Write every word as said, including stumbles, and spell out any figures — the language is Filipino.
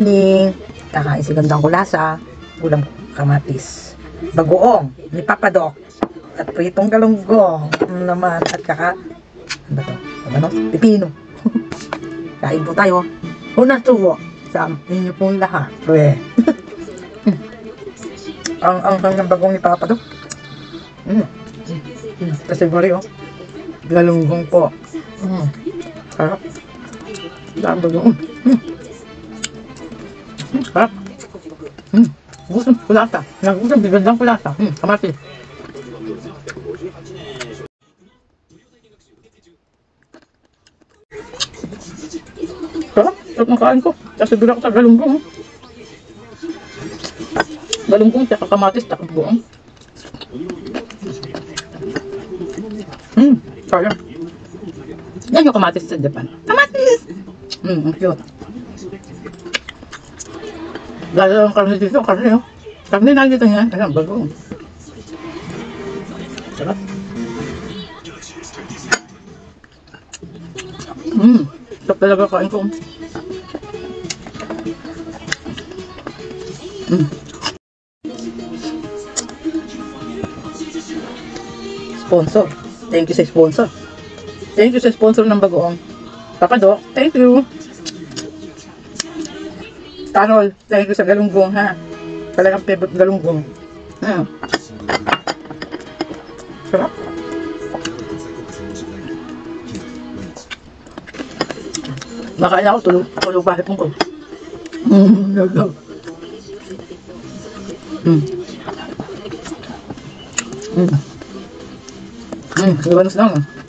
evening. Kakain si Gandang Kulasa. Ulam kamatis. Bagoong ni Papa Doc. At pritong galunggong naman. At kaka... Ano ba to? Ano? Pipino. Kain po tayo. Una tuwo sa inyo pong lahat. Uwe. ang ang ang ng bagong ni Papa Doc. Mm. Mm. Kasi bari oh. Galunggong po. Mm. Sarap. Sarap bagong. Mm. Mm. Sarap. Mm. Gusto kulasa. Nag-gusto bigandang kulasa. Mm. Kamatis. Sarap. Sarap ng kain ko. Kasi dula ko sa galunggong. Galunggong, tsaka kamatis, tsaka buong. Hmm, sayang. Yan yung kamatis sa Japan. Kamatis! Hmm, ang cute. Lalo ang karne dito, karne oh. Karne na dito niya. Ayan, bago. Sarap. Hmm, sarap talaga kain ko. Hmm. Sponsor. Thank you sa sponsor. Thank you sa sponsor ng bagoong. Papa Doc, thank you. Carol, thank you sa galunggong ha. Talagang favorite galunggong. Ha. Sarap. Makain ako, tulog, tulog bakit mo ko. Mm, no, no. Mm. Mm. Mm, ibanos lang ah.